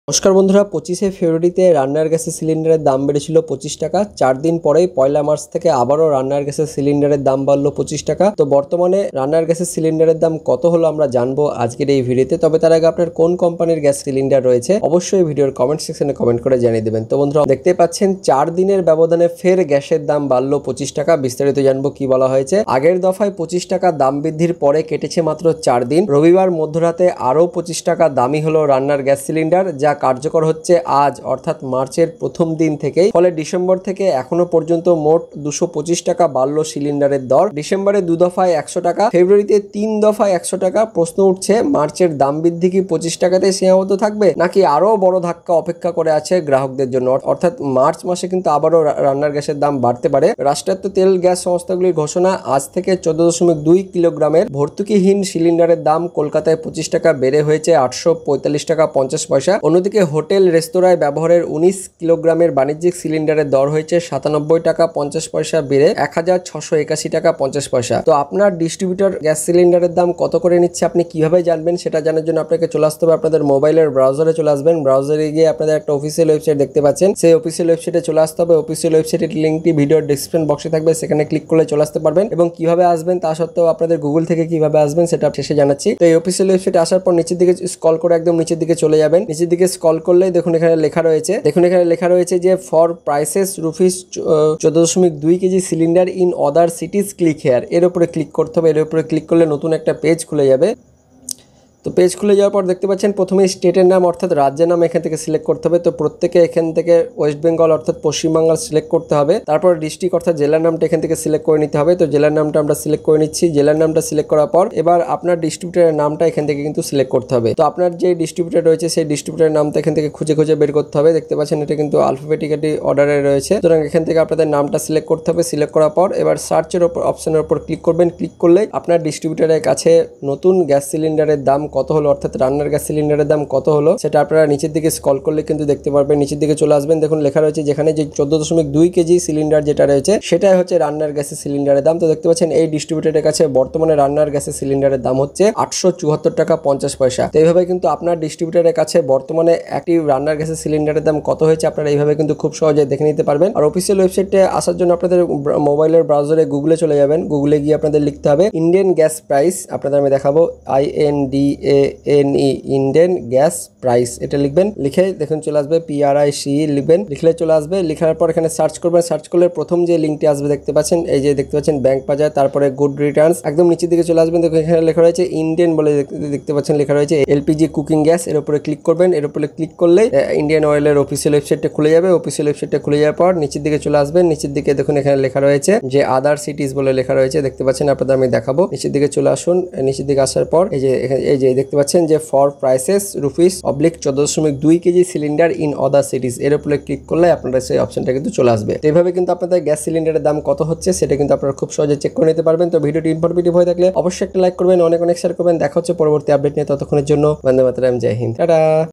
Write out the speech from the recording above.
নমস্কার বন্ধুরা, 25শে ফেব্রুয়ারিতে রান্নার গ্যাসের সিলিন্ডারের দাম বেড়েছিল 25 টাকা। 4 দিন পরেই 1 মার্চ থেকে আবারও রান্নার গ্যাসের সিলিন্ডারের দাম বাড়লো 25 টাকা। তো বর্তমানে রান্নার গ্যাসের সিলিন্ডারের দাম কত হলো আমরা জানবো আজকের এই ভিডিওতে। তবে তার আগে আপনার কোন কোম্পানির গ্যাস সিলিন্ডার রয়েছে অবশ্যই ভিডিওর কমেন্ট সেকশনে কমেন্ট করে জানিয়ে দেবেন। তো বন্ধুরা দেখতে পাচ্ছেন 4 দিনের ব্যবধানে ফের গ্যাসের দাম বাড়লো 25 টাকা। বিস্তারিত জানবো কি বলা হয়েছে। আগের দফায় 25 টাকা দাম বৃদ্ধির পরে কেটেছে মাত্র 4 দিন। রবিবার মধ্যরাতে আরও 25 টাকা দামি হলো রান্নার গ্যাস সিলিন্ডার, যা কার্যকর হচ্ছে আজ অর্থাৎ মার্চের প্রথম দিন থেকেই। ফলে ডিসেম্বর থেকে এখনো পর্যন্ত মোট 225 টাকা বাড়লো সিলিন্ডারের দর। ডিসেম্বরে 2 দফায় 100 টাকা, ফেব্রুয়ারিতে 3 দফায় 100 টাকা। প্রশ্ন উঠছে, মার্চের দাম বৃদ্ধি কি 25 টাকাতে সীমাবদ্ধ থাকবে, নাকি আরো বড় ধাক্কা অপেক্ষা করে আছে গ্রাহকদের জন্য? অর্থাৎ মার্চ মাসে কিন্তু আবারও রান্নার গ্যাসের দাম বাড়তে পারে। রাষ্ট্রায়ত্ত তেল গ্যাস সংস্থাগুলির ঘোষণা, আজ থেকে 14.2 কিলোগ্রামের ভর্তুকিহীন সিলিন্ডারের দাম কলকাতায় 25 টাকা বেড়ে হয়েছে 845 টাকা 50 পয়সা। অন্যদিকে হোটেল রেস্তোরাঁয় ব্যবহারের 19 কিলোগ্রামের বাণিজ্যিক সিলিন্ডারের দর হয়েছে 97 টাকা 50 পয়সা বেড়ে 1681 টাকা 50 পয়সা। তো আপনার ডিস্ট্রিবিউটর গ্যাস সিলিন্ডারের দাম কত করে নিচ্ছে আপনি কিভাবে জানবেন সেটা জানার জন্য আপনাকে চলে আসতে হবে আপনাদের মোবাইলের ব্রাউজারে চলে আসবেন। ব্রাউজারে গিয়ে আপনাদের একটা অফিসিয়াল ওয়েবসাইট দেখতে পাচ্ছেন, সেই অফিসিয়াল ওয়েবসাইটে চলে আসতে হবে। অফিসিয়াল ওয়েবসাইটের লিঙ্কটি ভিডিওর ডেসক্রিপশন বক্সে থাকবে, সেখানে ক্লিক করলে চলে আসতে পারবেন। এবং কিভাবে আসবেন তা সত্ত্বেও আপনাদের গুগল থেকে কিভাবে আসবেন সেটা শেষে জানাচ্ছি। তো এই অফিসিয়াল ওয়েবসাইটে আসার পর নিচের দিকে স্ক্রল করে একদম নিচের দিকে চলে যাবেন। নিচের দিকে স্ক্রল করলেই দেখুন এখানে লেখা রয়েছে যে for prices rupees 14.2 K G cylinder in other cities click here. এর উপরে ক্লিক করতে হবে। এর উপরে ক্লিক করলে নতুন একটা পেজ খুলে যাবে। তো পেজ খুলে যাওয়ার পর দেখতে পাচ্ছেন প্রথমে স্টেটের নাম অর্থাৎ রাজ্যের নাম এখান থেকে সিলেক্ট করতে হবে। তো প্রত্যেকে এখান থেকে ওয়েস্ট বেঙ্গল অর্থাৎ পশ্চিমবাংলা সিলেক্ট করতে হবে। তারপর ডিস্ট্রিক্ট অর্থাৎ জেলার নামটা এখান থেকে সিলেক্ট করে নিতে হবে। তো জেলার নামটা আমরা সিলেক্ট করে নিচ্ছি। জেলার নামটা সিলেক্ট করার পর এবার আপনার ডিস্ট্রিবিউটরের নামটা এখান থেকে কিন্তু সিলেক্ট করতে হবে। তো আপনার যে ডিস্ট্রিবিউটর রয়েছে সেই ডিস্ট্রিবিউটরের নামটা এখান থেকে খুঁজে বের করতে হবে। দেখতে পাচ্ছেন এটা কিন্তু আলফাবেটিক্যালি অর্ডারে রয়েছে, সুতরাং এখান থেকে আপনাদের নামটা সিলেক্ট করতে হবে। সিলেক্ট করার পর এবার সার্চের উপর অপশনের উপর ক্লিক করবেন। ক্লিক করলে আপনার ডিস্ট্রিবিউটরের কাছে নতুন গ্যাস সিলিন্ডারের দাম কত হলো অর্থাৎ রান্নার গ্যাস সিলিন্ডারের দাম কত হলো সেটা আপনারা নিচের দিকে স্ক্রল করলে কিন্তু দেখতে পারবেন। নিচের দিকে চলে আসবেন, দেখুন লেখা রয়েছে যেখানে যে 14.2 কেজি সিলিন্ডার যেটা রয়েছে সেটাই হচ্ছে রান্নার গ্যাসের সিলিন্ডারের দাম। তো দেখতে পাচ্ছেন এই ডিস্ট্রিবিউটরের কাছে বর্তমানে রান্নার গ্যাসের সিলিন্ডারের দাম হচ্ছে 874 টাকা 50 পয়সা। তো এইভাবে কিন্তু আপনার ডিস্ট্রিবিউটরের কাছে বর্তমানে একটি রান্নার গ্যাসের সিলিন্ডারের দাম কত হয়েছে আপনারা এইভাবে কিন্তু খুব সহজে দেখে নিতে পারবেন। আর অফিসিয়াল ওয়েবসাইটে আসার জন্য আপনাদের মোবাইলের ব্রাউজারে গুগলে চলে যাবেন। গুগলে গিয়ে আপনাদের লিখতে হবে ইন্ডিয়ান গ্যাস প্রাইস। আপনাদের আমি দেখাবো INDANE ইন্ডিয়ান গ্যাস প্রাইস, এটা লিখবেন। লিখে দেখুন চলে আসবে PRIC লিখবেন। লিখলে চলে আসবে। লেখার পর এখানে সার্চ করবেন। সার্চ করলে প্রথম যে লিঙ্কটি আসবে দেখতে পাচ্ছেন, এই যে দেখতে পাচ্ছেন ব্যাংক বাজার, তারপরে গুড রিটার্নস। একদম নিচের দিকে চলে আসবেন। দেখুন এখানে লেখা রয়েছে ইন্ডিয়ান বলে দেখতে পাচ্ছেন লেখা রয়েছে LPG কুকিং গ্যাস। এর উপরে ক্লিক করবেন। এর উপরে ক্লিক করলে ইন্ডিয়ান অয়েলের অফিসিয়াল ওয়েবসাইটটা খুলে যাবে। অফিসিয়াল ওয়েবসাইটটা খুলে যাওয়ার পর নিচের দিকে চলে আসবেন। নিচের দিকে দেখুন এখানে লেখা রয়েছে যে আদার সিটিজ বলে লেখা রয়েছে, দেখতে পাচ্ছেন। আপনাদের আমি দেখাবো। নিচের দিকে চলে আসুন। নিচের দিকে আসার পর এই যে দেখতে পাচ্ছেন যে for prices rupees 14.2 K G cylinder in other cities, এর উপরে ক্লিক করলে আপনারা সেই অপশনটা কিন্তু চলে আসবে। তো এইভাবে কিন্তু আপনাদের গ্যাস সিলিন্ডারের দাম কত হচ্ছে সেটা কিন্তু আপনারা খুব সহজে চেক করে নিতে পারবেন। তো ভিডিওটি ইনফরমেটিভ হয়ে থাকলে অবশ্যই একটা লাইক করবেন, অনেক শেয়ার করবেন। দেখা হচ্ছে পরবর্তী আপডেট নিয়ে। ততক্ষণের জন্য বন্দে মাতরম, জয় হিন্দ, টাটা।